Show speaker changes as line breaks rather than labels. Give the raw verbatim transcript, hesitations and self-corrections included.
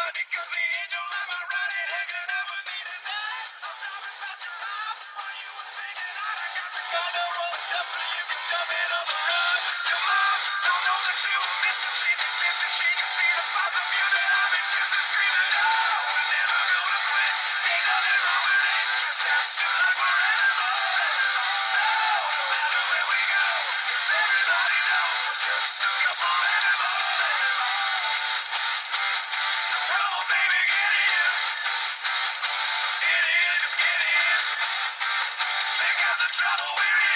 Because me and your life are running, hanging out with me tonight. I'm driving past your house while you were sneaking out. I got the gun to roll it up so you can jump in on the run. Your mom don't know that you were missing. She's a mistress. She can see the parts of you that I've been kissing, screaming, oh, we're never gonna quit. Ain't nothing wrong with it. Just have to look for animals. Oh, no matter where we go, 'cause everybody knows we're just a couple animals. So come on, baby, get in. Get in, just get in. Check out the trouble we're in.